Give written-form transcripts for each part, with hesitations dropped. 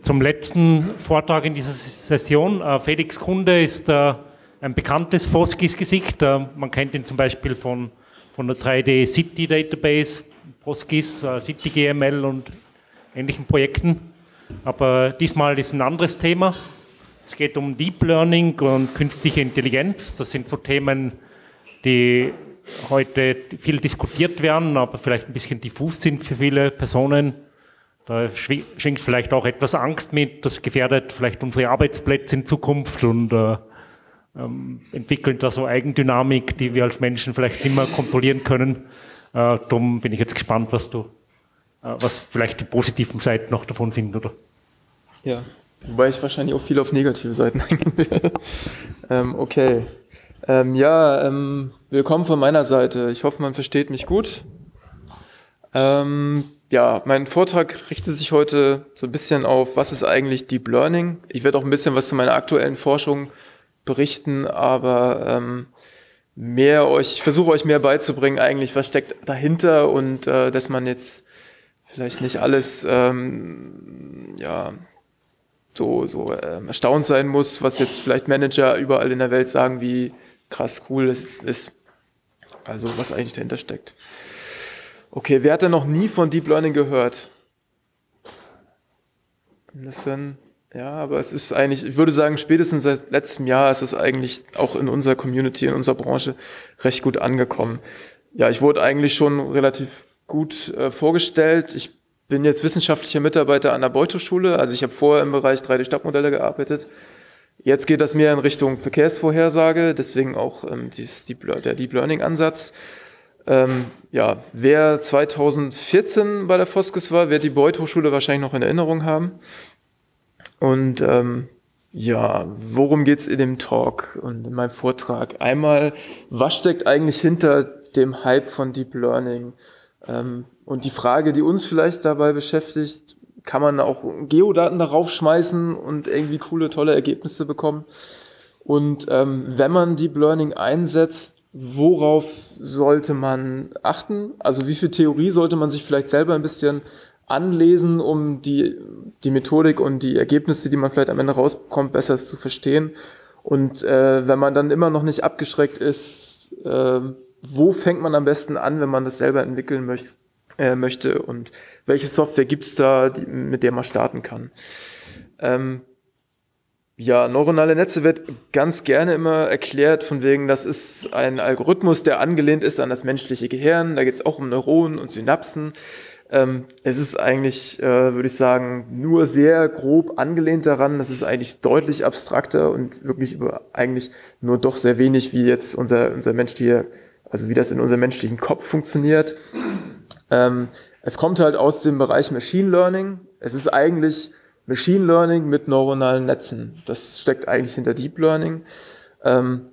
zum letzten Vortrag in dieser Session. Felix Kunde ist ein bekanntes PostGIS-Gesicht. Man kennt ihn zum Beispiel von der 3D-City-Database, PostGIS, CityGML und ähnlichen Projekten. Aber diesmal ist ein anderes Thema. Es geht um Deep Learning und künstliche Intelligenz. Das sind so Themen, die heute viel diskutiert werden, aber vielleicht ein bisschen diffus sind für viele Personen. Da schwingt vielleicht auch etwas Angst mit, das gefährdet vielleicht unsere Arbeitsplätze in Zukunft und entwickeln da so Eigendynamik, die wir als Menschen vielleicht nicht mehr kontrollieren können. Darum bin ich jetzt gespannt, was vielleicht die positiven Seiten noch davon sind, oder? Ja, wobei ich wahrscheinlich auch viel auf negative Seiten eingehen werde. Okay. Willkommen von meiner Seite. Ich hoffe, man versteht mich gut. Mein Vortrag richtet sich heute so ein bisschen auf, was ist eigentlich Deep Learning? Ich werde auch ein bisschen was zu meiner aktuellen Forschung berichten, aber ich versuche euch mehr beizubringen, eigentlich, was steckt dahinter und dass man jetzt vielleicht nicht alles erstaunt sein muss, was jetzt vielleicht Manager überall in der Welt sagen, wie krass cool das ist. Also was eigentlich dahinter steckt. Okay, wer hat denn noch nie von Deep Learning gehört? Aber es ist eigentlich, ich würde sagen, spätestens seit letztem Jahr ist es eigentlich auch in unserer Community, in unserer Branche recht gut angekommen. Ja, ich wurde eigentlich schon relativ gut vorgestellt. Ich bin jetzt wissenschaftlicher Mitarbeiter an der Beuth Hochschule, also ich habe vorher im Bereich 3D-Stadtmodelle gearbeitet. Jetzt geht das mehr in Richtung Verkehrsvorhersage, deswegen auch der Deep Learning-Ansatz. Wer 2014 bei der FOSGIS war, wird die Beuth Hochschule wahrscheinlich noch in Erinnerung haben. Und worum geht's in dem Talk und in meinem Vortrag? Einmal, was steckt eigentlich hinter dem Hype von Deep Learning? Und die Frage, die uns vielleicht dabei beschäftigt, kann man auch Geodaten darauf schmeißen und irgendwie coole, tolle Ergebnisse bekommen? Und wenn man Deep Learning einsetzt, worauf sollte man achten? Also wie viel Theorie sollte man sich vielleicht selber ein bisschen anlesen, um die Methodik und die Ergebnisse, die man vielleicht am Ende rausbekommt, besser zu verstehen? Und wenn man dann immer noch nicht abgeschreckt ist, wo fängt man am besten an, wenn man das selber entwickeln möchte und welche Software gibt's da, mit der man starten kann? Neuronale Netze wird ganz gerne immer erklärt von wegen, das ist ein Algorithmus, der angelehnt ist an das menschliche Gehirn. Da geht's auch um Neuronen und Synapsen. Es ist eigentlich, würde ich sagen, nur sehr grob angelehnt daran. Das ist eigentlich deutlich abstrakter und wirklich eigentlich nur doch sehr wenig, wie jetzt unser menschlicher, also wie das in unserem menschlichen Kopf funktioniert. Es kommt halt aus dem Bereich Machine Learning. Es ist eigentlich Machine Learning mit neuronalen Netzen. Das steckt eigentlich hinter Deep Learning. Einer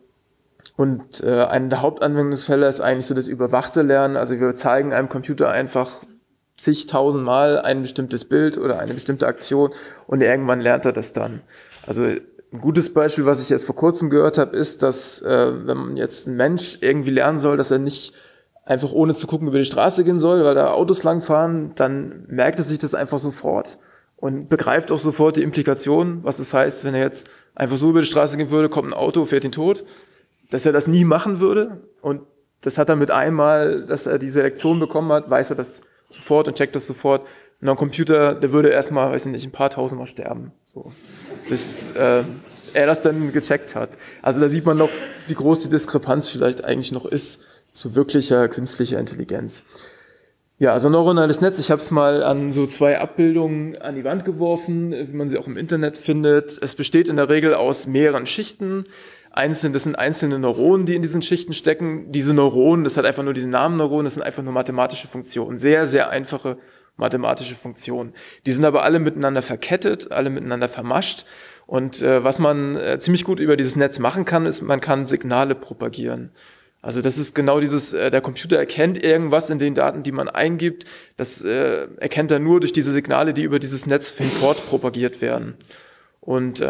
der Hauptanwendungsfälle ist eigentlich so das überwachte Lernen. Also wir zeigen einem Computer einfach zigtausendmal ein bestimmtes Bild oder eine bestimmte Aktion und irgendwann lernt er das dann. Also ein gutes Beispiel, was ich erst vor kurzem gehört habe, ist, dass wenn man jetzt ein Mensch irgendwie lernen soll, dass er nicht einfach ohne zu gucken über die Straße gehen soll, weil da Autos langfahren, dann merkt er sich das einfach sofort und begreift auch sofort die Implikationen, was das heißt, wenn er jetzt einfach so über die Straße gehen würde, kommt ein Auto, fährt ihn tot, dass er das nie machen würde. Und das hat er mit einmal, dass er diese Lektion bekommen hat, weiß er das sofort und checkt das sofort. Und ein Computer, der würde erstmal, weiß ich nicht, ein paar tausendmal sterben, so, bis er das dann gecheckt hat. Also da sieht man noch, wie groß die Diskrepanz vielleicht eigentlich noch ist zu wirklicher künstlicher Intelligenz. Ja, also neuronales Netz, ich habe es mal an so 2 Abbildungen an die Wand geworfen, wie man sie auch im Internet findet. Es besteht in der Regel aus mehreren Schichten. Das sind einzelne Neuronen, die in diesen Schichten stecken. Diese Neuronen, das hat einfach nur diesen Namen Neuronen, das sind einfach nur mathematische Funktionen. Sehr, sehr einfache mathematische Funktionen. Die sind aber alle miteinander verkettet, alle miteinander vermascht. Und was man ziemlich gut über dieses Netz machen kann, ist, man kann Signale propagieren. Also das ist genau dieses, der Computer erkennt irgendwas in den Daten, die man eingibt. Das erkennt er nur durch diese Signale, die über dieses Netz hinfort propagiert werden. Und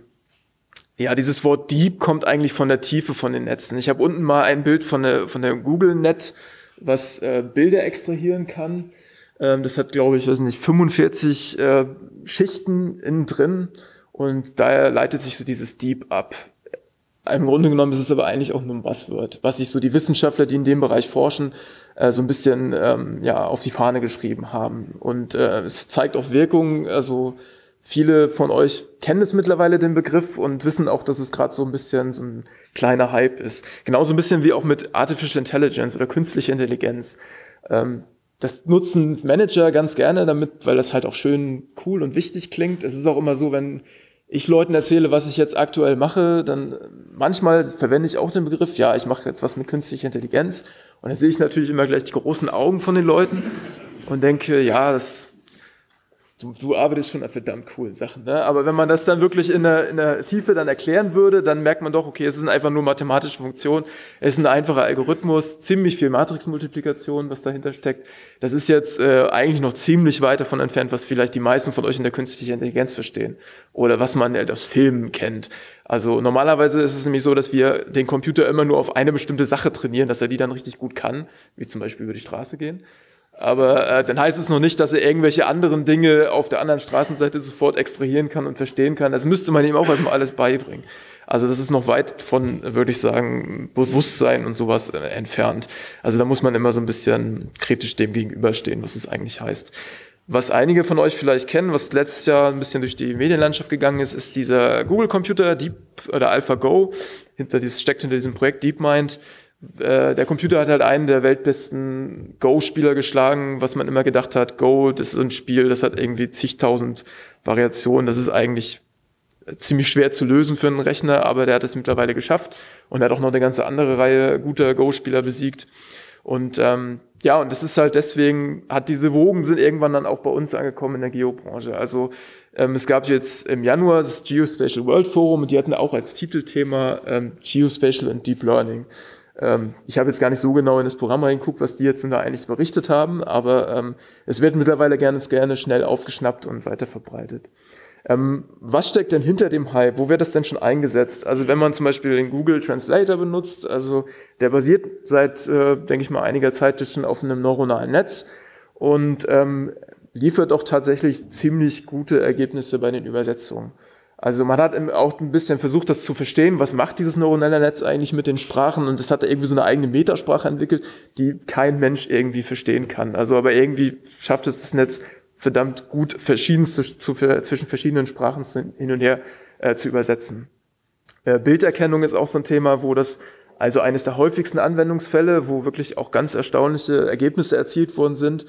dieses Wort Deep kommt eigentlich von der Tiefe von den Netzen. Ich habe unten mal ein Bild von der Google Net, was Bilder extrahieren kann. Das hat, glaube ich, weiß nicht, 45 Schichten innen drin und daher leitet sich so dieses Deep ab. Im Grunde genommen ist es aber eigentlich auch nur ein Buzzword, was sich so die Wissenschaftler, die in dem Bereich forschen, so ein bisschen auf die Fahne geschrieben haben. Und es zeigt auch Wirkung. Also viele von euch kennen es mittlerweile, den Begriff, und wissen auch, dass es gerade so ein bisschen so ein kleiner Hype ist. Genauso ein bisschen wie auch mit Artificial Intelligence oder künstlicher Intelligenz. Das nutzen Manager ganz gerne damit, weil das halt auch schön cool und wichtig klingt. Es ist auch immer so, wenn ich Leuten erzähle, was ich jetzt aktuell mache, dann manchmal verwende ich auch den Begriff, ja, ich mache jetzt was mit künstlicher Intelligenz. Und dann sehe ich natürlich immer gleich die großen Augen von den Leuten und denke, ja, du arbeitest schon an verdammt coolen Sachen, ne? Aber wenn man das dann wirklich in der Tiefe dann erklären würde, dann merkt man doch, okay, es sind einfach nur mathematische Funktionen, es ist ein einfacher Algorithmus, ziemlich viel Matrixmultiplikation, was dahinter steckt. Das ist jetzt eigentlich noch ziemlich weit davon entfernt, was vielleicht die meisten von euch in der künstlichen Intelligenz verstehen oder was man aus Filmen kennt. Also normalerweise ist es nämlich so, dass wir den Computer immer nur auf eine bestimmte Sache trainieren, dass er die dann richtig gut kann, wie zum Beispiel über die Straße gehen. Aber dann heißt es noch nicht, dass er irgendwelche anderen Dinge auf der anderen Straßenseite sofort extrahieren kann und verstehen kann. Das müsste man ihm auch erstmal alles beibringen. Also das ist noch weit von, würde ich sagen, Bewusstsein und sowas entfernt. Also da muss man immer so ein bisschen kritisch dem gegenüberstehen, was es eigentlich heißt. Was einige von euch vielleicht kennen, was letztes Jahr ein bisschen durch die Medienlandschaft gegangen ist, ist dieser Google-Computer, Deep oder AlphaGo. Steckt hinter diesem Projekt DeepMind. Der Computer hat halt einen der weltbesten Go-Spieler geschlagen, was man immer gedacht hat, Go, das ist ein Spiel, das hat irgendwie zigtausend Variationen, das ist eigentlich ziemlich schwer zu lösen für einen Rechner, aber der hat es mittlerweile geschafft und hat auch noch eine ganze andere Reihe guter Go-Spieler besiegt. Und und das ist halt deswegen, diese Wogen sind irgendwann dann auch bei uns angekommen in der Geobranche. Also es gab jetzt im Januar das Geospatial World Forum und die hatten auch als Titelthema Geospatial and Deep Learning. Ich habe jetzt gar nicht so genau in das Programm reingeguckt, was die jetzt da eigentlich berichtet haben, aber es wird mittlerweile gerne schnell aufgeschnappt und weiter verbreitet. Was steckt denn hinter dem Hype? Wo wird das denn schon eingesetzt? Also wenn man zum Beispiel den Google Translator benutzt, also der basiert seit, denke ich mal, einiger Zeit schon auf einem neuronalen Netz und liefert auch tatsächlich ziemlich gute Ergebnisse bei den Übersetzungen. Also man hat auch ein bisschen versucht, das zu verstehen, was macht dieses neuronale Netz eigentlich mit den Sprachen, und das hat irgendwie so eine eigene Metasprache entwickelt, die kein Mensch irgendwie verstehen kann. Also aber irgendwie schafft es das Netz verdammt gut, verschiedenste zwischen verschiedenen Sprachen hin und her zu übersetzen. Bilderkennung ist auch so ein Thema, wo das also eines der häufigsten Anwendungsfälle, wo wirklich auch ganz erstaunliche Ergebnisse erzielt worden sind,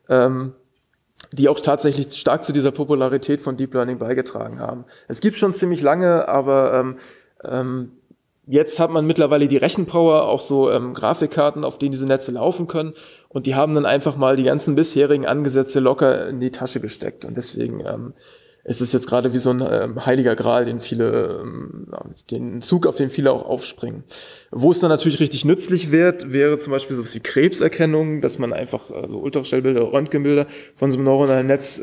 die auch tatsächlich stark zu dieser Popularität von Deep Learning beigetragen haben. Es gibt schon ziemlich lange, aber jetzt hat man mittlerweile die Rechenpower, auch so Grafikkarten, auf denen diese Netze laufen können, und die haben dann einfach mal die ganzen bisherigen Ansätze locker in die Tasche gesteckt, und deswegen ist es jetzt gerade wie so ein heiliger Gral, den Zug, auf den viele auch aufspringen. Wo es dann natürlich richtig nützlich wird, wäre zum Beispiel sowas wie Krebserkennung, dass man einfach so Ultraschallbilder, Röntgenbilder von so einem neuronalen Netz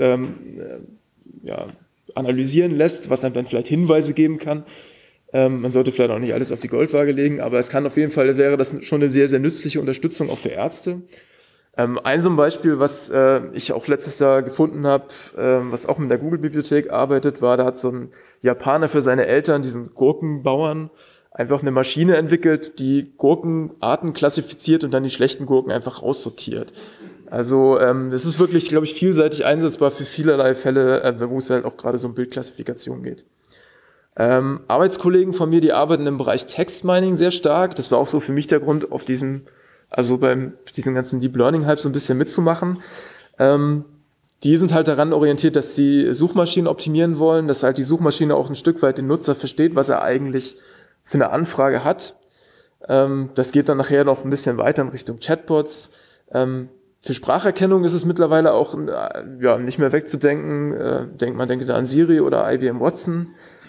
analysieren lässt, was einem dann vielleicht Hinweise geben kann. Man sollte vielleicht auch nicht alles auf die Goldwaage legen, aber es kann auf jeden Fall, wäre das schon eine sehr, sehr nützliche Unterstützung auch für Ärzte. Ein so ein Beispiel, was ich auch letztes Jahr gefunden habe, was auch mit der Google-Bibliothek arbeitet, war, da hat so ein Japaner für seine Eltern, diesen Gurkenbauern, einfach eine Maschine entwickelt, die Gurkenarten klassifiziert und dann die schlechten Gurken einfach raussortiert. Also das ist wirklich, glaube ich, vielseitig einsetzbar für vielerlei Fälle, wo es halt auch gerade so um Bildklassifikation geht. Arbeitskollegen von mir, die arbeiten im Bereich Textmining sehr stark. Das war auch so für mich der Grund, beim diesem ganzen Deep Learning Hype so ein bisschen mitzumachen. Die sind halt daran orientiert, dass sie Suchmaschinen optimieren wollen, dass halt die Suchmaschine auch ein Stück weit den Nutzer versteht, was er eigentlich für eine Anfrage hat. Das geht dann nachher noch ein bisschen weiter in Richtung Chatbots. Für Spracherkennung ist es mittlerweile auch nicht mehr wegzudenken. Man denke da an Siri oder IBM Watson.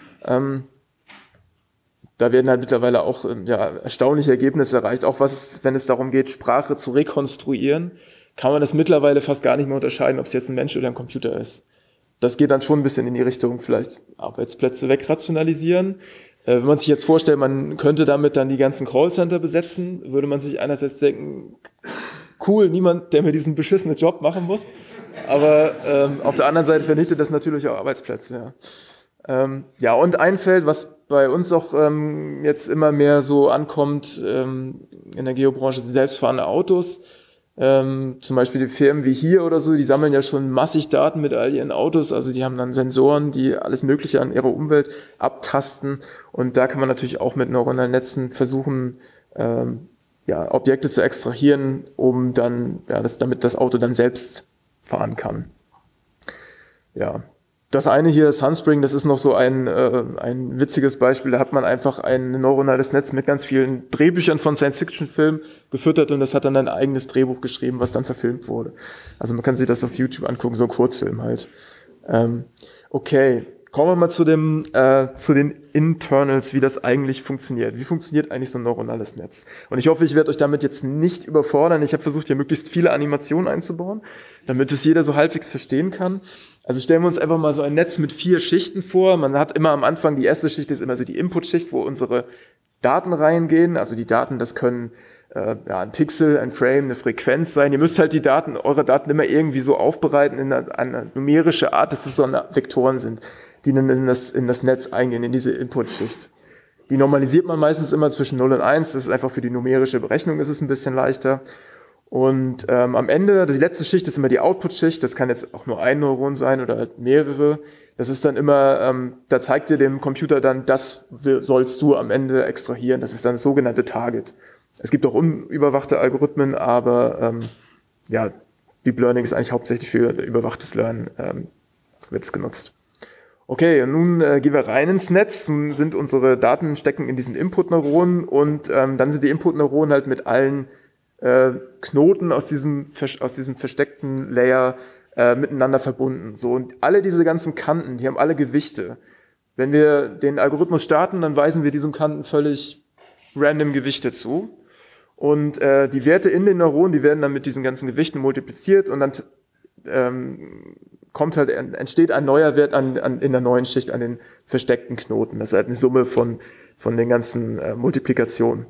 Da werden halt mittlerweile auch erstaunliche Ergebnisse erreicht. Auch wenn es darum geht, Sprache zu rekonstruieren, kann man das mittlerweile fast gar nicht mehr unterscheiden, ob es jetzt ein Mensch oder ein Computer ist. Das geht dann schon ein bisschen in die Richtung, vielleicht Arbeitsplätze wegrationalisieren. Wenn man sich jetzt vorstellt, man könnte damit dann die ganzen Callcenter besetzen, würde man sich einerseits denken, cool, niemand, der mir diesen beschissenen Job machen muss. Aber auf der anderen Seite vernichtet das natürlich auch Arbeitsplätze. Ja, und ein Feld, was bei uns auch jetzt immer mehr so ankommt in der Geobranche, sind selbstfahrende Autos. Zum Beispiel die Firmen wie hier oder so, die sammeln ja schon massig Daten mit all ihren Autos, also die haben dann Sensoren, die alles Mögliche an ihrer Umwelt abtasten, und da kann man natürlich auch mit neuronalen Netzen versuchen, Objekte zu extrahieren, um dann, damit das Auto dann selbst fahren kann. Ja. Das eine hier, Sunspring, das ist noch so ein witziges Beispiel. Da hat man einfach ein neuronales Netz mit ganz vielen Drehbüchern von Science-Fiction-Filmen gefüttert, und das hat dann ein eigenes Drehbuch geschrieben, was dann verfilmt wurde. Also man kann sich das auf YouTube angucken, so ein Kurzfilm halt. Okay, kommen wir mal zu den Internals, wie das eigentlich funktioniert. Wie funktioniert eigentlich so ein neuronales Netz? Und ich hoffe, ich werde euch damit jetzt nicht überfordern. Ich habe versucht, hier möglichst viele Animationen einzubauen, damit es jeder so halbwegs verstehen kann. Also stellen wir uns einfach mal so ein Netz mit 4 Schichten vor. Man hat immer am Anfang, die erste Schicht ist immer so die Input-Schicht, wo unsere Daten reingehen. Also die Daten, das können ein Pixel, ein Frame, eine Frequenz sein. Ihr müsst halt eure Daten immer irgendwie so aufbereiten in eine numerische Art, dass es so Vektoren sind, die dann in das Netz eingehen, in diese Input-Schicht. Die normalisiert man meistens immer zwischen 0 und 1. Das ist einfach für die numerische Berechnung ist es ein bisschen leichter. Und am Ende, die letzte Schicht ist immer die Output-Schicht. Das kann jetzt auch nur ein Neuron sein oder halt mehrere. Das ist dann immer, da zeigt ihr dem Computer dann, das sollst du am Ende extrahieren. Das ist dann das sogenannte Target. Es gibt auch unüberwachte Algorithmen, aber Deep Learning ist eigentlich hauptsächlich für überwachtes Lernen wird es genutzt. Okay, und nun gehen wir rein ins Netz. Nun sind unsere Daten stecken in diesen Input-Neuronen, und dann sind die Input-Neuronen halt mit allen Knoten aus diesem versteckten Layer miteinander verbunden. So, und alle diese ganzen Kanten, die haben alle Gewichte. Wenn wir den Algorithmus starten, dann weisen wir diesem Kanten völlig random Gewichte zu. Und die Werte in den Neuronen, die werden dann mit diesen ganzen Gewichten multipliziert, und dann entsteht ein neuer Wert in der neuen Schicht an den versteckten Knoten. Das ist halt eine Summe von den ganzen Multiplikationen.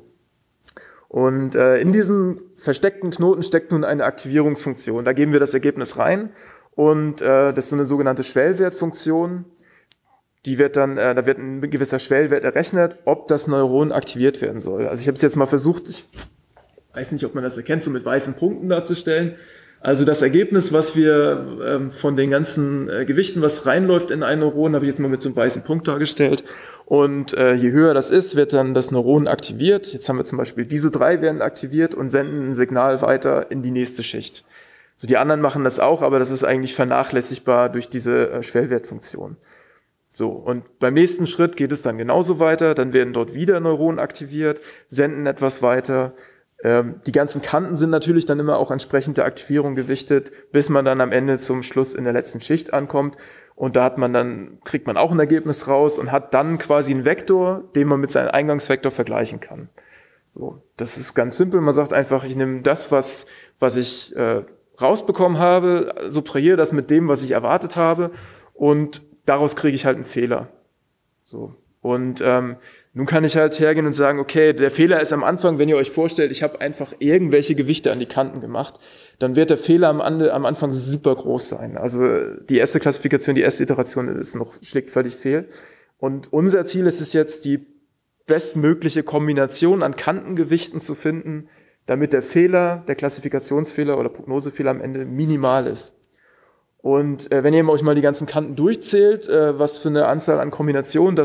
Und in diesem versteckten Knoten steckt nun eine Aktivierungsfunktion. Da geben wir das Ergebnis rein, und das ist so eine sogenannte Schwellwertfunktion. Die wird dann, da wird ein gewisser Schwellwert errechnet, ob das Neuron aktiviert werden soll. Also ich habe es jetzt mal versucht, ich weiß nicht, ob man das erkennt, so mit weißen Punkten darzustellen. Also das Ergebnis, was wir von den ganzen Gewichten, was reinläuft in ein Neuron, habe ich jetzt mal mit so einem weißen Punkt dargestellt. Und je höher das ist, wird dann das Neuron aktiviert. Jetzt haben wir zum Beispiel diese 3 werden aktiviert und senden ein Signal weiter in die nächste Schicht. So, die anderen machen das auch, aber das ist eigentlich vernachlässigbar durch diese Schwellwertfunktion. So, und beim nächsten Schritt geht es dann genauso weiter. Dann werden dort wieder Neuronen aktiviert, senden etwas weiter. Die ganzen Kanten sind natürlich dann immer auch entsprechend der Aktivierung gewichtet, bis man dann am Ende zum Schluss in der letzten Schicht ankommt. Und da kriegt man auch ein Ergebnis raus und hat dann quasi einen Vektor, den man mit seinem Eingangsvektor vergleichen kann. So, das ist ganz simpel. Man sagt einfach, ich nehme das, was ich rausbekommen habe, subtrahiere das mit dem, was ich erwartet habe, und daraus kriege ich halt einen Fehler. So. Und nun kann ich halt hergehen und sagen, okay, der Fehler ist am Anfang, wenn ihr euch vorstellt, ich habe einfach irgendwelche Gewichte an die Kanten gemacht, dann wird der Fehler am Anfang super groß sein. Also die erste Klassifikation, die erste Iteration schlägt völlig fehl. Und unser Ziel ist es jetzt, die bestmögliche Kombination an Kantengewichten zu finden, damit der Fehler, der Klassifikationsfehler oder Prognosefehler am Ende minimal ist. Und wenn ihr euch mal die ganzen Kanten durchzählt, was für eine Anzahl an Kombinationen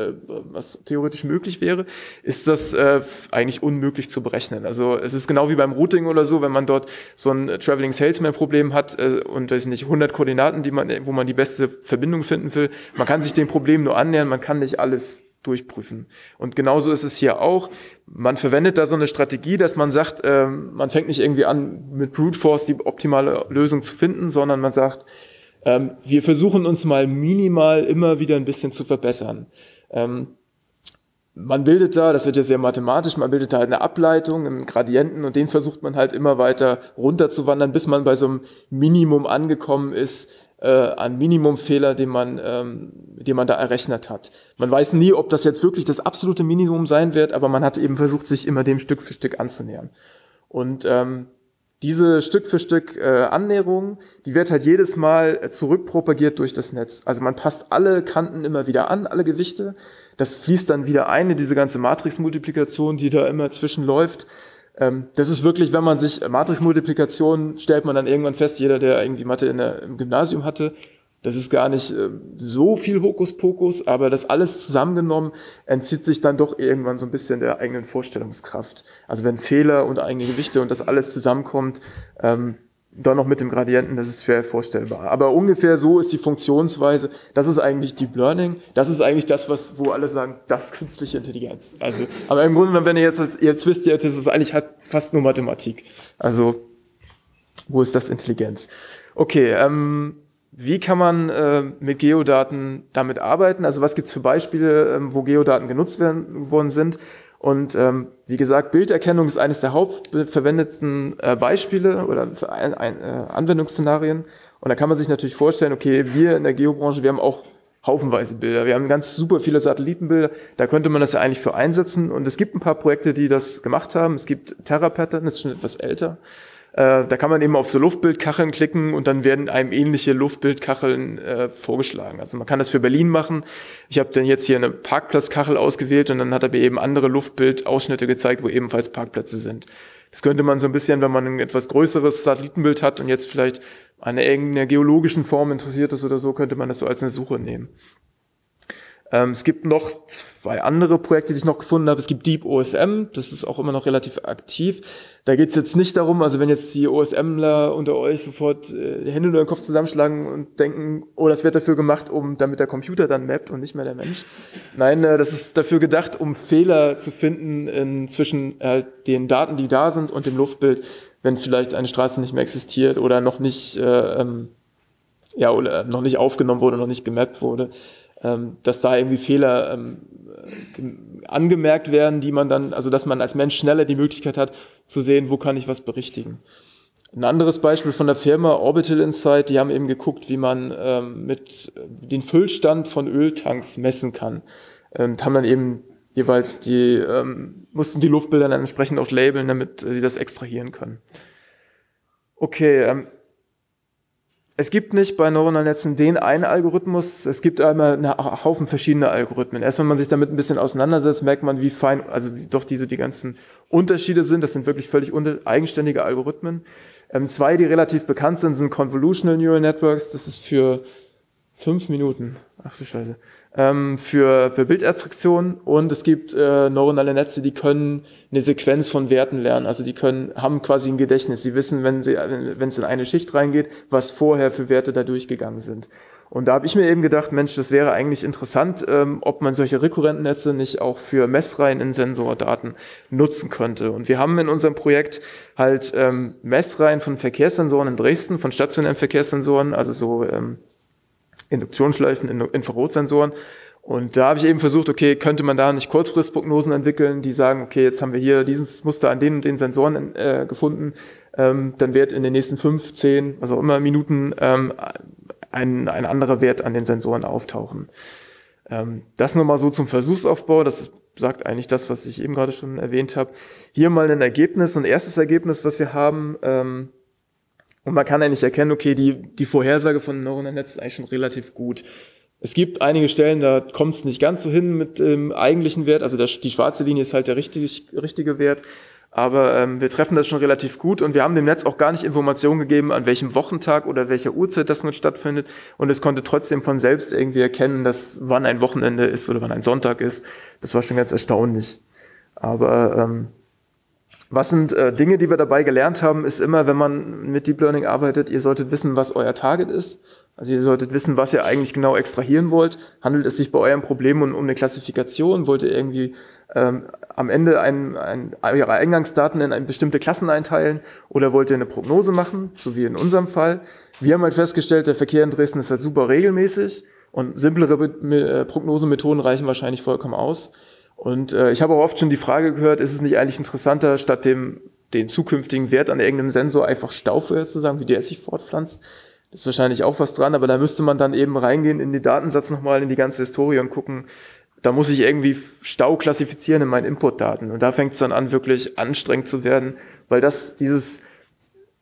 was theoretisch möglich wäre, ist das eigentlich unmöglich zu berechnen. Also es ist genau wie beim Routing oder so, wenn man dort so ein Traveling Salesman Problem hat und weiß nicht 100 Koordinaten, wo man die beste Verbindung finden will, man kann sich dem Problem nur annähern, man kann nicht alles durchprüfen. Und genauso ist es hier auch. Man verwendet da so eine Strategie, dass man sagt, man fängt nicht irgendwie an, mit Brute Force die optimale Lösung zu finden, sondern man sagt, wir versuchen uns mal minimal immer wieder ein bisschen zu verbessern. Man bildet da, das wird ja sehr mathematisch, man bildet da eine Ableitung, einen Gradienten, und den versucht man halt immer weiter runterzuwandern, bis man bei so einem Minimum angekommen ist, an Minimumfehler, den man da errechnet hat. Man weiß nie, ob das jetzt wirklich das absolute Minimum sein wird, aber man hat eben versucht, sich immer dem Stück für Stück anzunähern. Und Diese Stück für Stück Annäherung, die wird halt jedes Mal zurückpropagiert durch das Netz. Also man passt alle Kanten immer wieder an, alle Gewichte. Das fließt dann wieder ein in diese ganze Matrixmultiplikation, die da immer zwischenläuft. Das ist wirklich, wenn man sich Matrixmultiplikation, stellt man dann irgendwann fest, jeder, der irgendwie Mathe im Gymnasium hatte, das ist gar nicht so viel Hokuspokus, aber das alles zusammengenommen entzieht sich dann doch irgendwann so ein bisschen der eigenen Vorstellungskraft. Also wenn Fehler und eigene Gewichte und das alles zusammenkommt, dann noch mit dem Gradienten, das ist schwer vorstellbar. Aber ungefähr so ist die Funktionsweise. Das ist eigentlich Deep Learning. Das ist eigentlich das, wo alle sagen, das ist künstliche Intelligenz. Also, aber im Grunde, wenn ihr jetzt wisst, das ist eigentlich halt fast nur Mathematik. Also, wo ist das Intelligenz? Okay, wie kann man mit Geodaten damit arbeiten? Also was gibt es für Beispiele, wo Geodaten genutzt worden sind? Und wie gesagt, Bilderkennung ist eines der hauptverwendetsten Beispiele oder Anwendungsszenarien. Und da kann man sich natürlich vorstellen, okay, wir in der Geobranche, wir haben auch haufenweise Bilder. Wir haben ganz super viele Satellitenbilder. Da könnte man das ja eigentlich für einsetzen. Und es gibt ein paar Projekte, die das gemacht haben. Es gibt TerraPattern, das ist schon etwas älter. Da kann man eben auf so Luftbildkacheln klicken und dann werden einem ähnliche Luftbildkacheln vorgeschlagen. Also man kann das für Berlin machen. Ich habe dann jetzt hier eine Parkplatzkachel ausgewählt und dann hat er mir eben andere Luftbildausschnitte gezeigt, wo ebenfalls Parkplätze sind. Das könnte man so ein bisschen, wenn man ein etwas größeres Satellitenbild hat und jetzt vielleicht an irgendeiner geologischen Form interessiert ist oder so, könnte man das so als eine Suche nehmen. Es gibt noch 2 andere Projekte, die ich noch gefunden habe. Es gibt Deep OSM, das ist auch immer noch relativ aktiv. Da geht es jetzt nicht darum, also wenn jetzt die OSMler unter euch sofort die Hände nur den Kopf zusammenschlagen und denken, oh, das wird dafür gemacht, damit der Computer dann mappt und nicht mehr der Mensch. Nein, das ist dafür gedacht, um Fehler zu finden zwischen den Daten, die da sind und dem Luftbild, wenn vielleicht eine Straße nicht mehr existiert oder noch nicht, oder noch nicht aufgenommen wurde, noch nicht gemappt wurde. Dass da irgendwie Fehler angemerkt werden, die man dann, also dass man als Mensch schneller die Möglichkeit hat, zu sehen, wo kann ich was berichtigen. Ein anderes Beispiel von der Firma Orbital Insight, die haben eben geguckt, wie man mit den Füllstand von Öltanks messen kann. Und haben dann eben jeweils mussten die Luftbilder dann entsprechend auch labeln, damit sie das extrahieren können. Okay, es gibt nicht bei neuronalen Netzen den einen Algorithmus, es gibt einmal einen Haufen verschiedener Algorithmen. Erst wenn man sich damit ein bisschen auseinandersetzt, merkt man, wie fein, also doch die ganzen Unterschiede sind. Das sind wirklich völlig eigenständige Algorithmen. 2, die relativ bekannt sind Convolutional Neural Networks. Das ist für 5 Minuten. Ach du Scheiße. Für Bilderztraktion, und es gibt neuronale Netze, die können eine Sequenz von Werten lernen, also haben quasi ein Gedächtnis, sie wissen, wenn es in eine Schicht reingeht, was vorher für Werte da durchgegangen sind. Und da habe ich mir eben gedacht, Mensch, das wäre eigentlich interessant, ob man solche rekurrenten Netze nicht auch für Messreihen in Sensordaten nutzen könnte. Und wir haben in unserem Projekt halt Messreihen von Verkehrssensoren in Dresden, von stationären Verkehrssensoren, also so Induktionsschleifen, Infrarotsensoren. Und da habe ich eben versucht, okay, könnte man da nicht Kurzfristprognosen entwickeln, die sagen, okay, jetzt haben wir hier dieses Muster an den und den Sensoren gefunden, dann wird in den nächsten 5, 10, was auch immer Minuten ein anderer Wert an den Sensoren auftauchen. Das nochmal so zum Versuchsaufbau, das sagt eigentlich das, was ich eben gerade schon erwähnt habe. Hier mal ein Ergebnis, ein erstes Ergebnis, was wir haben. Und man kann eigentlich erkennen, okay, die Vorhersage von neuronalen Netzen ist eigentlich schon relativ gut. Es gibt einige Stellen, da kommt es nicht ganz so hin mit dem eigentlichen Wert. Also die schwarze Linie ist halt der richtige Wert. Aber wir treffen das schon relativ gut. Und wir haben dem Netz auch gar nicht Informationen gegeben, an welchem Wochentag oder welcher Uhrzeit das nun stattfindet. Und es konnte trotzdem von selbst irgendwie erkennen, dass wann ein Wochenende ist oder wann ein Sonntag ist. Das war schon ganz erstaunlich. Aber was sind Dinge, die wir dabei gelernt haben, ist immer, wenn man mit Deep Learning arbeitet, ihr solltet wissen, was euer Target ist. Also ihr solltet wissen, was ihr eigentlich genau extrahieren wollt. Handelt es sich bei eurem Problem um eine Klassifikation? Wollt ihr irgendwie am Ende eure Eingangsdaten in bestimmte Klassen einteilen? Oder wollt ihr eine Prognose machen, so wie in unserem Fall? Wir haben halt festgestellt, der Verkehr in Dresden ist halt super regelmäßig und simplere Prognosemethoden reichen wahrscheinlich vollkommen aus. Und ich habe auch oft schon die Frage gehört, ist es nicht eigentlich interessanter, statt den zukünftigen Wert an irgendeinem Sensor einfach Stau vorherzusagen, wie der sich fortpflanzt? Das ist wahrscheinlich auch was dran, aber da müsste man dann eben reingehen in den Datensatz nochmal, in die ganze Historie und gucken, da muss ich irgendwie Stau klassifizieren in meinen Inputdaten. Und da fängt es dann an, wirklich anstrengend zu werden, weil dieses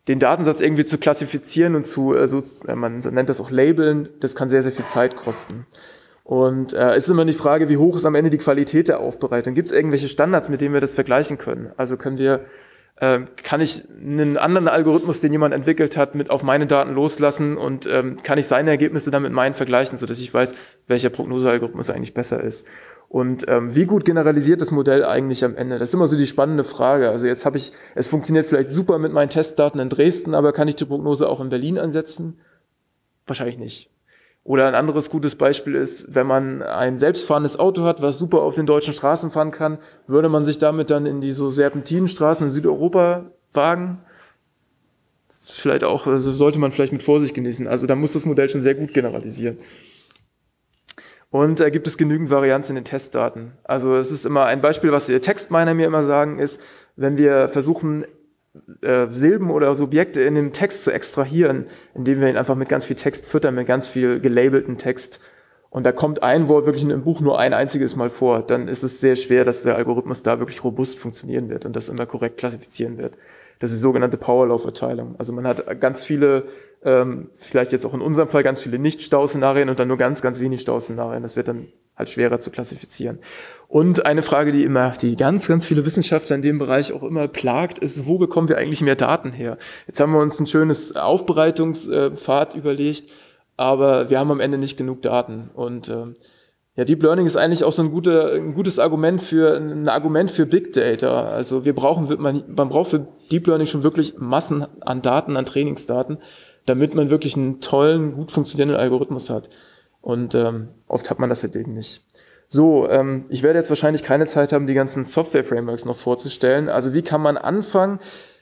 den Datensatz irgendwie zu klassifizieren und man nennt das auch Labeln, das kann sehr, sehr viel Zeit kosten. Und es ist immer die Frage, wie hoch ist am Ende die Qualität der Aufbereitung? Gibt es irgendwelche Standards, mit denen wir das vergleichen können? Also kann ich einen anderen Algorithmus, den jemand entwickelt hat, mit auf meine Daten loslassen und kann ich seine Ergebnisse dann mit meinen vergleichen, sodass ich weiß, welcher Prognosealgorithmus eigentlich besser ist. Und wie gut generalisiert das Modell eigentlich am Ende? Das ist immer so die spannende Frage. Also jetzt es funktioniert vielleicht super mit meinen Testdaten in Dresden, aber kann ich die Prognose auch in Berlin ansetzen? Wahrscheinlich nicht. Oder ein anderes gutes Beispiel ist, wenn man ein selbstfahrendes Auto hat, was super auf den deutschen Straßen fahren kann, würde man sich damit dann in die so Serpentinenstraßen in Südeuropa wagen? Vielleicht auch, also sollte man vielleicht mit Vorsicht genießen. Also da muss das Modell schon sehr gut generalisieren. Und da gibt es genügend Varianz in den Testdaten. Also es ist immer ein Beispiel, was die Textminer mir immer sagen, ist, wenn wir versuchen, Silben oder Subjekte in dem Text zu extrahieren, indem wir ihn einfach mit ganz viel Text füttern, mit ganz viel gelabelten Text. Und da kommt ein Wort wirklich in einem Buch nur ein einziges Mal vor, dann ist es sehr schwer, dass der Algorithmus da wirklich robust funktionieren wird und das immer korrekt klassifizieren wird. Das ist die sogenannte Power-Law-Verteilung. Also man hat ganz viele, vielleicht jetzt auch in unserem Fall ganz viele Nicht-Stau-Szenarien und dann nur ganz, ganz wenig Stau-Szenarien. Das wird dann halt schwerer zu klassifizieren. Und eine Frage, die ganz, ganz viele Wissenschaftler in dem Bereich auch immer plagt, ist, wo bekommen wir eigentlich mehr Daten her? Jetzt haben wir uns ein schönes Aufbereitungspfad überlegt, aber wir haben am Ende nicht genug Daten. Und Deep Learning ist eigentlich auch so ein gutes Argument für Big Data. Also man braucht für Deep Learning schon wirklich Massen an Daten, an Trainingsdaten, damit man wirklich einen tollen, gut funktionierenden Algorithmus hat. Und oft hat man das halt eben nicht. So, ich werde jetzt wahrscheinlich keine Zeit haben, die ganzen Software-Frameworks noch vorzustellen. Also wie kann man anfangen?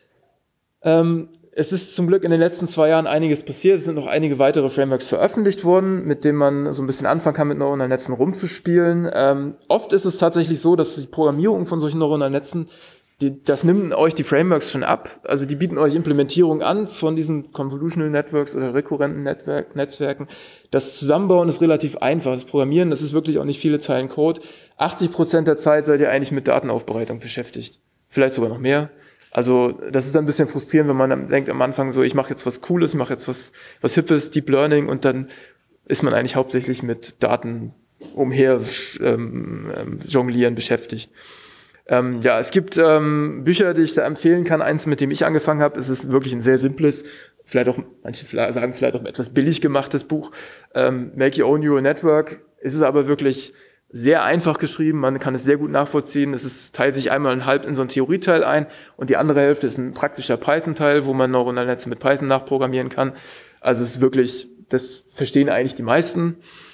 Es ist zum Glück in den letzten 2 Jahren einiges passiert. Es sind noch einige weitere Frameworks veröffentlicht worden, mit denen man so ein bisschen anfangen kann, mit neuronalen Netzen rumzuspielen. Oft ist es tatsächlich so, dass die Programmierung von solchen neuronalen Netzen, das nimmt euch die Frameworks schon ab. Also die bieten euch Implementierung an von diesen Convolutional Networks oder rekurrenten Netzwerken. Das Zusammenbauen ist relativ einfach. Das Programmieren, das ist wirklich auch nicht viele Zeilen Code. 80% der Zeit seid ihr eigentlich mit Datenaufbereitung beschäftigt. Vielleicht sogar noch mehr. Also das ist dann ein bisschen frustrierend, wenn man denkt am Anfang so, ich mache jetzt was Cooles, ich mache jetzt was Hippes, Deep Learning und dann ist man eigentlich hauptsächlich mit Daten jonglieren beschäftigt. Es gibt Bücher, die ich da empfehlen kann. Eins, mit dem ich angefangen habe, es ist wirklich ein sehr simples, manche sagen vielleicht auch etwas billig gemachtes Buch, Make Your Own Neural Network. Es ist aber wirklich sehr einfach geschrieben, man kann es sehr gut nachvollziehen. Teilt sich einmal halb in so ein Theorieteil ein und die andere Hälfte ist ein praktischer Python-Teil, wo man neuronale Netze mit Python nachprogrammieren kann. Also es ist wirklich, das verstehen eigentlich die meisten.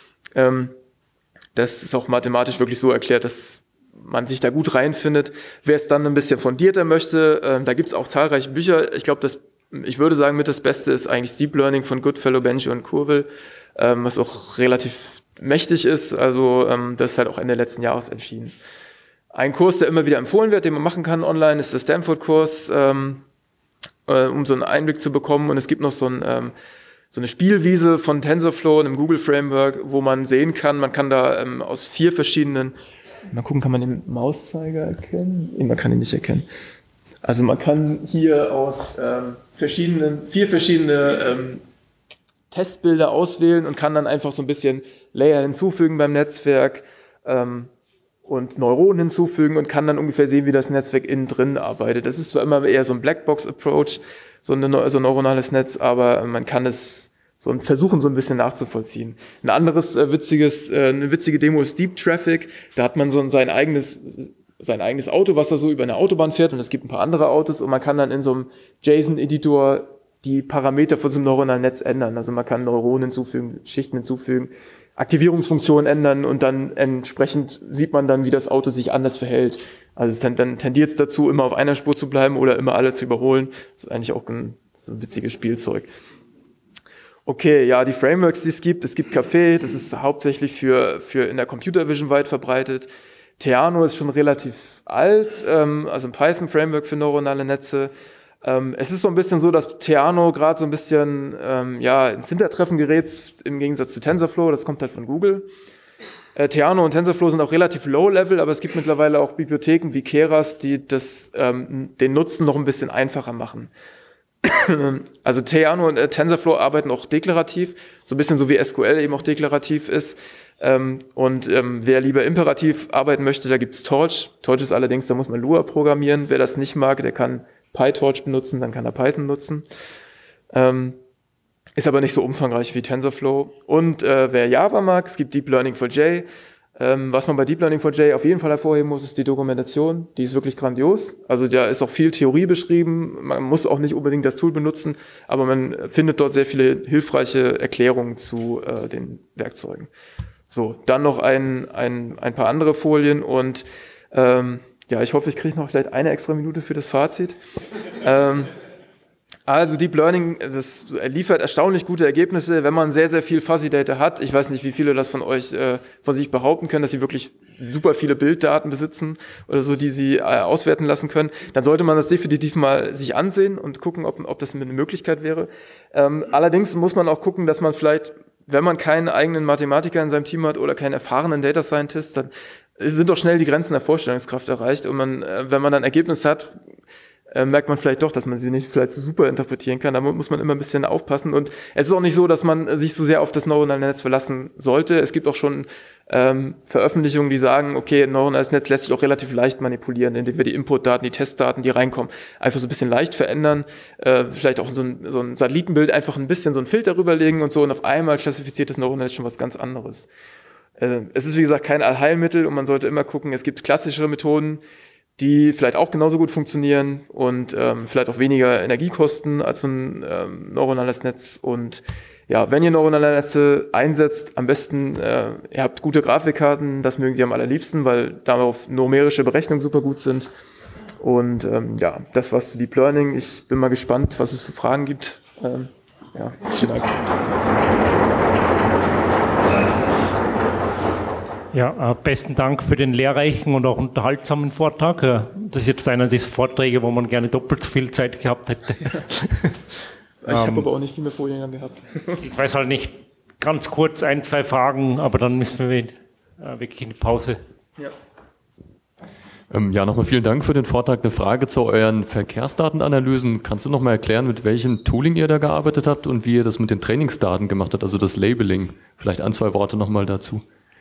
Das ist auch mathematisch wirklich so erklärt, dass man sich da gut reinfindet. Wer es dann ein bisschen fundierter möchte, da gibt es auch zahlreiche Bücher. Ich würde sagen, mit das Beste ist eigentlich Deep Learning von Goodfellow, Benji und Kurbel, was auch relativ mächtig ist. Also das ist halt auch Ende letzten Jahres erschienen. Ein Kurs, der immer wieder empfohlen wird, den man machen kann online, ist der Stanford-Kurs, um so einen Einblick zu bekommen. Und es gibt noch so eine Spielwiese von TensorFlow, einem Google-Framework, wo man sehen kann, man kann da aus 4 verschiedenen, mal gucken, kann man den Mauszeiger erkennen? Man kann ihn nicht erkennen. Also man kann hier aus 4 verschiedene Testbilder auswählen und kann dann einfach so ein bisschen Layer hinzufügen beim Netzwerk und Neuronen hinzufügen und kann dann ungefähr sehen, wie das Netzwerk innen drin arbeitet. Das ist zwar immer eher so ein Blackbox-Approach, so ein neuronales Netz, aber man kann es versuchen, so ein bisschen nachzuvollziehen. Eine witzige Demo ist Deep Traffic. Da hat man sein eigenes Auto, was da so über eine Autobahn fährt und es gibt ein paar andere Autos und man kann dann in so einem JSON-Editor die Parameter von so einem neuronalen Netz ändern. Also man kann Neuronen hinzufügen, Schichten hinzufügen, Aktivierungsfunktionen ändern und dann entsprechend sieht man dann, wie das Auto sich anders verhält. Also dann tendiert es dazu, immer auf einer Spur zu bleiben oder immer alle zu überholen. Das ist eigentlich auch so ein witziges Spielzeug. Okay, ja, die Frameworks, die es gibt Caffe, das ist hauptsächlich für in der Computer Vision weit verbreitet. Theano ist schon relativ alt, also ein Python-Framework für neuronale Netze. Es ist so ein bisschen so, dass Theano gerade so ein bisschen ins Hintertreffen gerät im Gegensatz zu TensorFlow, das kommt halt von Google. Theano und TensorFlow sind auch relativ low-level, aber es gibt mittlerweile auch Bibliotheken wie Keras, die den Nutzen noch ein bisschen einfacher machen. Also Theano und TensorFlow arbeiten auch deklarativ, so ein bisschen so wie SQL eben auch deklarativ ist. Wer lieber imperativ arbeiten möchte, da gibt's Torch. Torch ist allerdings, da muss man Lua programmieren. Wer das nicht mag, der kann PyTorch benutzen, dann kann er Python nutzen. Ist aber nicht so umfangreich wie TensorFlow. Und wer Java mag, es gibt Deep Learning for J. Was man bei Deep Learning for J auf jeden Fall hervorheben muss, ist die Dokumentation. Die ist wirklich grandios. Also da ist auch viel Theorie beschrieben. Man muss auch nicht unbedingt das Tool benutzen, aber man findet dort sehr viele hilfreiche Erklärungen zu den Werkzeugen. So, dann noch ein paar andere Folien und ich hoffe, ich kriege noch vielleicht eine extra Minute für das Fazit. Also Deep Learning, das liefert erstaunlich gute Ergebnisse, wenn man sehr, sehr viel Fuzzy Data hat. Ich weiß nicht, wie viele das von euch von sich behaupten können, dass sie wirklich super viele Bilddaten besitzen oder so, die sie auswerten lassen können. Dann sollte man das definitiv mal sich ansehen und gucken, ob das eine Möglichkeit wäre. Allerdings muss man auch gucken, dass man vielleicht, wenn man keinen eigenen Mathematiker in seinem Team hat oder keinen erfahrenen Data Scientist, dann sind doch schnell die Grenzen der Vorstellungskraft erreicht. Und wenn man dann ein Ergebnis hat, merkt man vielleicht doch, dass man sie nicht vielleicht so super interpretieren kann. Da muss man immer ein bisschen aufpassen. Und es ist auch nicht so, dass man sich so sehr auf das neuronale Netz verlassen sollte. Es gibt auch schon Veröffentlichungen, die sagen, okay, ein neuronales Netz lässt sich auch relativ leicht manipulieren, indem wir die Inputdaten, die Testdaten, die reinkommen, einfach so ein bisschen leicht verändern. Vielleicht auch so ein Satellitenbild einfach ein bisschen so einen Filter rüberlegen und so. Und auf einmal klassifiziert das neuronale Netz schon was ganz anderes. Es ist, wie gesagt, kein Allheilmittel und man sollte immer gucken, es gibt klassische Methoden, die vielleicht auch genauso gut funktionieren und vielleicht auch weniger Energie kosten als ein neuronales Netz. Und ja, wenn ihr neuronale Netze einsetzt, am besten, ihr habt gute Grafikkarten, das mögen die am allerliebsten, weil darauf numerische Berechnungen super gut sind. Und das war's zu Deep Learning. Ich bin mal gespannt, was es für Fragen gibt. Vielen Dank. Ja, besten Dank für den lehrreichen und auch unterhaltsamen Vortrag. Das ist jetzt einer dieser Vorträge, wo man gerne doppelt so viel Zeit gehabt hätte. Ich habe aber auch nicht viel mehr Folien gehabt. Ich weiß halt nicht, ganz kurz 1, 2 Fragen, aber dann müssen wir wirklich in die Pause. Ja, nochmal vielen Dank für den Vortrag. Eine Frage zu euren Verkehrsdatenanalysen. Kannst du nochmal erklären, mit welchem Tooling ihr da gearbeitet habt und wie ihr das mit den Trainingsdaten gemacht habt, also das Labeling? Vielleicht 1, 2 Worte nochmal dazu.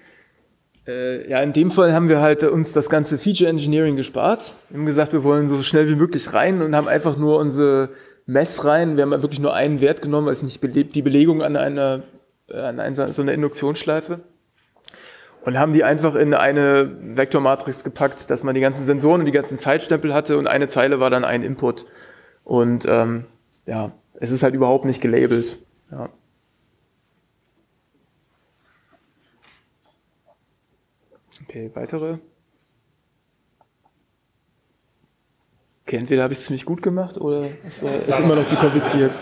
In dem Fall haben wir halt uns das ganze Feature Engineering gespart. Wir haben gesagt, wir wollen so schnell wie möglich rein und haben einfach nur unsere Messreihen, wir haben wirklich nur einen Wert genommen, also nicht die Belegung an so einer Induktionsschleife und haben die einfach in eine Vektormatrix gepackt, dass man die ganzen Sensoren und die ganzen Zeitstempel hatte und eine Zeile war dann ein Input. Und es ist halt überhaupt nicht gelabelt. Ja. Okay, weitere? Okay, entweder habe ich es ziemlich gut gemacht oder es ist immer noch zu kompliziert.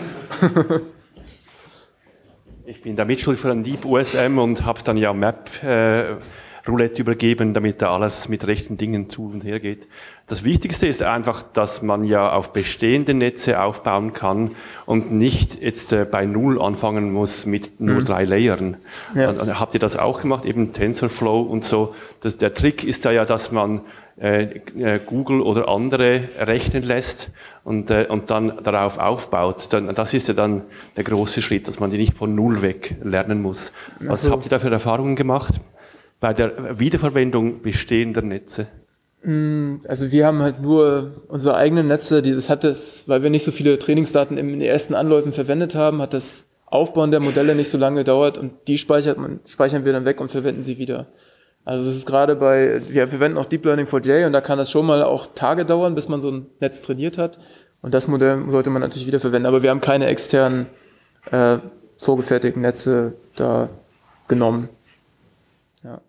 Ich bin der Mitschuldiger von Deep USM und habe es dann ja Map Roulette übergeben, damit da alles mit rechten Dingen zu und her geht. Das Wichtigste ist einfach, dass man ja auf bestehende Netze aufbauen kann und nicht jetzt bei Null anfangen muss mit nur 3 Layern. Ja. Habt ihr das auch gemacht, eben TensorFlow und so? Der Trick ist da ja, dass man Google oder andere rechnen lässt und dann darauf aufbaut. Das ist ja dann der große Schritt, dass man die nicht von Null weg lernen muss. Was habt ihr da für Erfahrungen gemacht bei der Wiederverwendung bestehender Netze? Also wir haben halt nur unsere eigenen Netze, weil wir nicht so viele Trainingsdaten in den ersten Anläufen verwendet haben, hat das Aufbauen der Modelle nicht so lange gedauert und die speichern wir dann weg und verwenden sie wieder. Also das ist gerade wir verwenden auch Deep Learning for J und da kann das schon mal auch Tage dauern, bis man so ein Netz trainiert hat. Und das Modell sollte man natürlich wieder verwenden. Aber wir haben keine externen vorgefertigten Netze da genommen. Ja.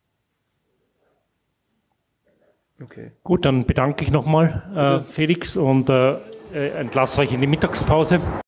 Okay. Gut, dann bedanke ich nochmal Felix und entlasse euch in die Mittagspause.